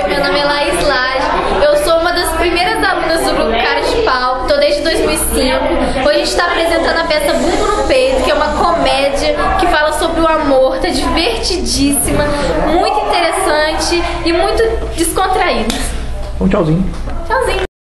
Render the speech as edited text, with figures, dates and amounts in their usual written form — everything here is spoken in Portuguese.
Oi, meu nome é Laís Lage. Eu sou uma das primeiras alunas do grupo Cara de Pau. Estou desde 2005. Hoje a gente está apresentando a peça Bumbo no Peito, que é uma comédia que fala sobre o amor. Tá divertidíssima, muito interessante e muito descontraída. Um tchauzinho.